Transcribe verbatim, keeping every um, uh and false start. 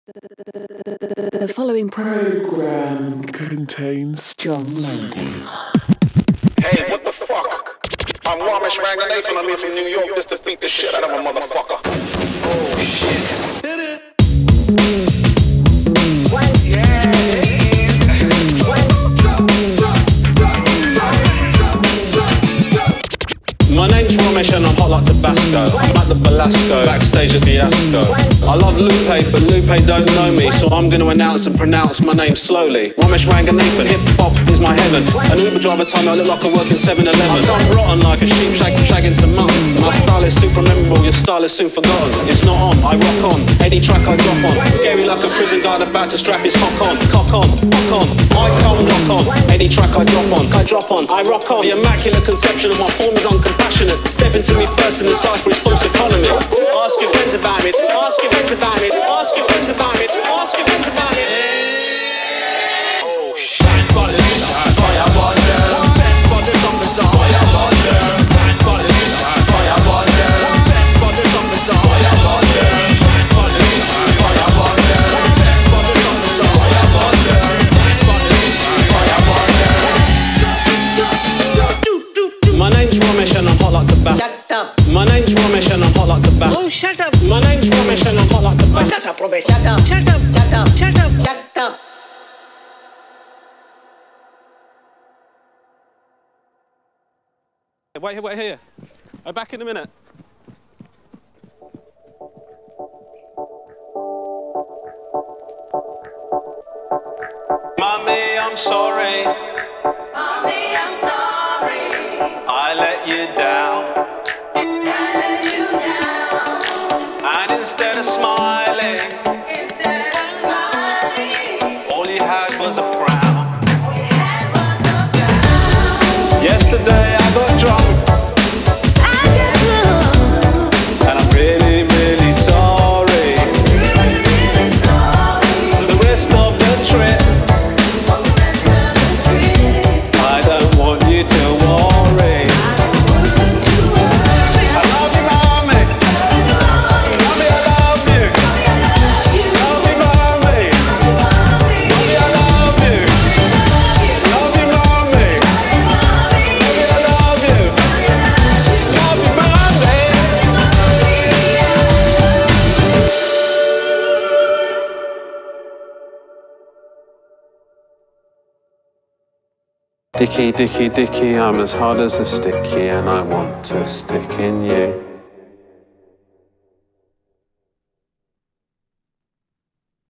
The following program contains John Loading. Hey, what the fuck? I'm Romesh Ranganathan. I'm here from New York just to beat the shit out of a motherfucker. Oh shit. Hit it. Yeah. My name's Romesh and I'm hot like Tabasco. I'm at the Velasco, backstage at Fiasco. I love Lupe, but Lupe don't know me, so I'm gonna announce and pronounce my name slowly. Romesh Ranganathan, hip-hop is my heaven. An Uber driver told me I look like I work in seven eleven. I'm rotten like a sheep shag from shagging some mutton. My style is super memorable, your style is soon forgotten. It's not on, I rock on, any track I drop on. Scary like a prison guard about to strap his cock on. Cock on, cock on, I come rock on. Any track I drop on, I drop on, I rock on. The immaculate conception of my form is uncompassionate. Step into me first in the cipher is false economy. Ask your friends about it, ask your friends about it, ask your friends about it, ask your friends about it. Oh shit. Politician, fire wonder. Police officer, fire wonder. Politician, fire wonder. Police officer, fire wonder. Politician, fire wonder. Police officer, fire wonder. Politician, fire wonder. My name's Romesh and I'm hot like tobacco. Shut up. My name's Romesh and I'm hot like tobacco. Oh, shut up. My name's Romesh and I'm hot like tobacco. Oh, shut up, Romesh. Shut up. Shut up. Shut up. Shut up. Shut up. Wait here, wait here. I'm back in a minute. Mommy, I'm sorry. Mommy, I'm sorry. I let you down. I let you down. And instead of smiling, Instead of smiling, all you had was a frown. all you had was a frown. Yesterday I got drunk. I get drunk. And I'm really, really sorry. Really, really sorry. For the rest of the trip, For the rest of the trip, I don't want you to worry. I don't want you to worry. I love you, mommy. Mommy, I love you. Love you, mommy. Mommy, I love you. Love you, mommy. Mommy, I love you. Love you, mommy. Dicky, Dicky, Dicky, I'm as hard as a sticky and I want to stick in you.